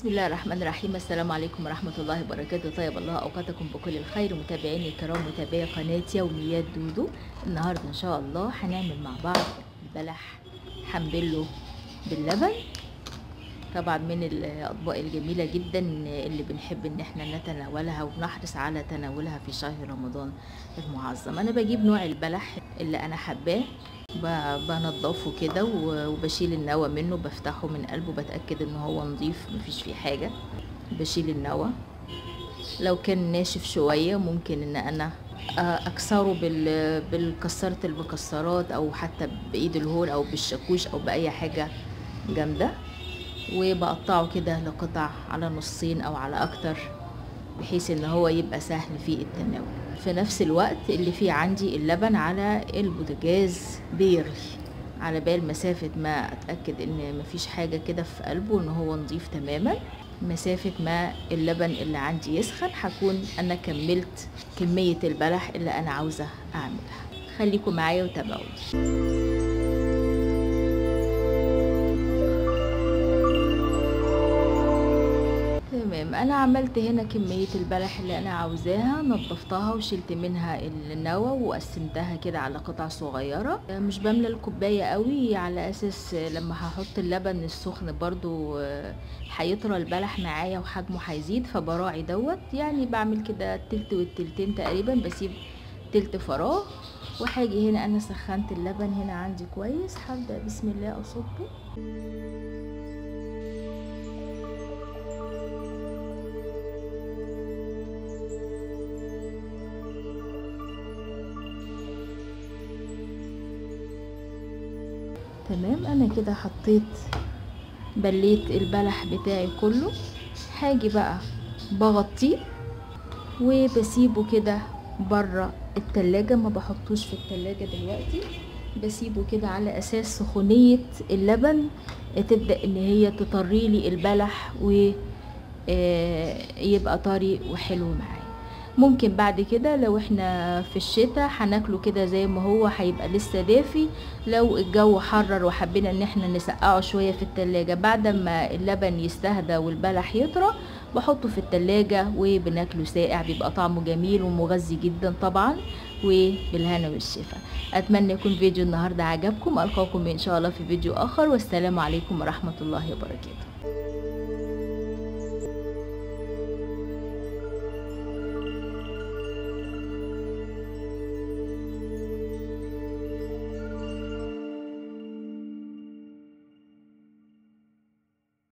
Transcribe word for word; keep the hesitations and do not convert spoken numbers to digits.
بسم الله الرحمن الرحيم. السلام عليكم ورحمة الله وبركاته. طيب الله أوقاتكم بكل الخير متابعيني الكرام، متابعي قناة يوميات دودو. النهاردة إن شاء الله هنعمل مع بعض البلح حنبله باللبن. طبعا من الأطباق الجميلة جدا اللي بنحب إن احنا نتناولها وبنحرص على تناولها في شهر رمضان المعظم. أنا بجيب نوع البلح اللي أنا حباه، بنضفه كده وبشيل النوى منه، بفتحه من قلبه بتأكد ان هو نظيف مفيش فيه حاجة. بشيل النوى، لو كان ناشف شوية ممكن ان انا اكسره بالكسرة المكسرات او حتى بايد الهون او بالشاكوش او باي حاجة جامدة، وبقطعه كده لقطع على نصين او على اكتر بحيث ان هو يبقى سهل في التناول. في نفس الوقت اللي فيه عندي اللبن على البوتاجاز بيغلي، على بال مسافة ما اتأكد ان مفيش حاجة كده في قلبه، ان هو نظيف تماما. مسافة ما اللبن اللي عندي يسخن هكون انا كملت كمية البلح اللي انا عاوزة اعملها. خليكم معايا وتابعوني. تمام، انا عملت هنا كمية البلح اللي انا عاوزاها، نظفتها وشلت منها النوى وقسمتها كده على قطع صغيرة. مش بملى الكوباية قوي على اساس لما هحط اللبن السخن برضو هيطرى البلح معايا وحجمه هيزيد، فبراعي دوت. يعني بعمل كده التلت والتلتين تقريبا، بسيب تلت فراغ. وهاجي هنا انا سخنت اللبن هنا عندي كويس، هبدأ بسم الله اصبه. تمام، انا كده حطيت بليت البلح بتاعي كله. هاجي بقى بغطيه وبسيبه كده بره التلاجة، ما بحطوش في التلاجة دلوقتي، بسيبه كده على اساس سخونية اللبن تبدأ ان هي تطري لي البلح ويبقى طري وحلو معايا. ممكن بعد كده لو احنا في الشتاء هناكله كده زي ما هو، هيبقى لسه دافي. لو الجو حرر وحبينا ان احنا نسقعه شوية في التلاجة، بعد ما اللبن يستهدى والبلح يطرى بحطه في التلاجة وبناكله ساقع، بيبقى طعمه جميل ومغذي جدا طبعا. وبالهنا والشفا. اتمنى يكون فيديو النهاردة عجبكم. القاكم ان شاء الله في فيديو اخر، والسلام عليكم ورحمة الله وبركاته.